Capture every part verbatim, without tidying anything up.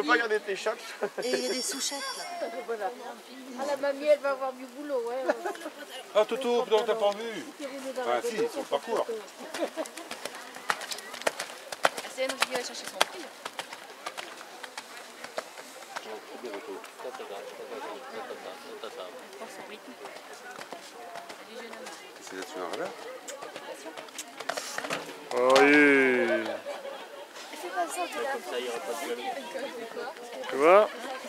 pas garder tes chocs. Et il y a des souchettes là. Voilà. Ah, la mamie, elle va avoir du boulot. Ouais. Ah, Toto, putain, t'as pas vu. Ah, si, c'est le parcours. C'est elle qui va chercher son prix. C'est là-dessus un revers. Oui. Comme ça, il n'y aura pas de galop. Tu vois?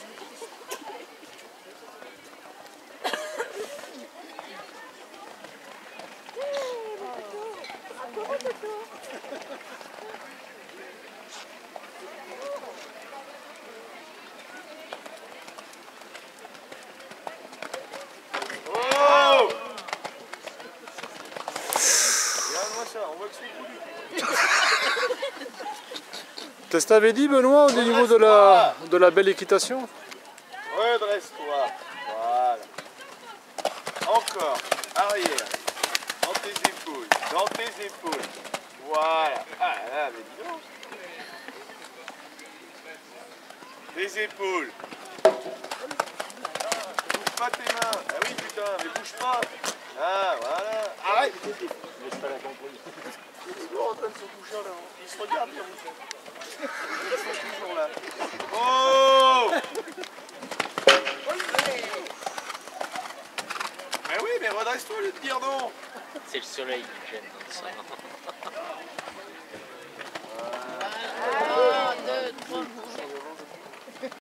Oh! Regarde-moi ça, on voit que c'est coulu. Qu'est-ce que t'avais dit, Benoît, au niveau de la, de la belle équitation? Redresse-toi. Voilà. Encore. Arrière. Dans tes épaules. Dans tes épaules. Voilà. Ah là, mais dis donc. Les épaules. Bouge pas tes mains. Ah oui, putain, mais bouge pas. Ah, voilà. Arrête. Laisse pas la compris. Il est toujours en train de se coucher là. Il se regarde comme ça. Ils sont toujours là. Oh! Mais oui, mais redresse-toi, le dire non. C'est le soleil qui gêne dans ça.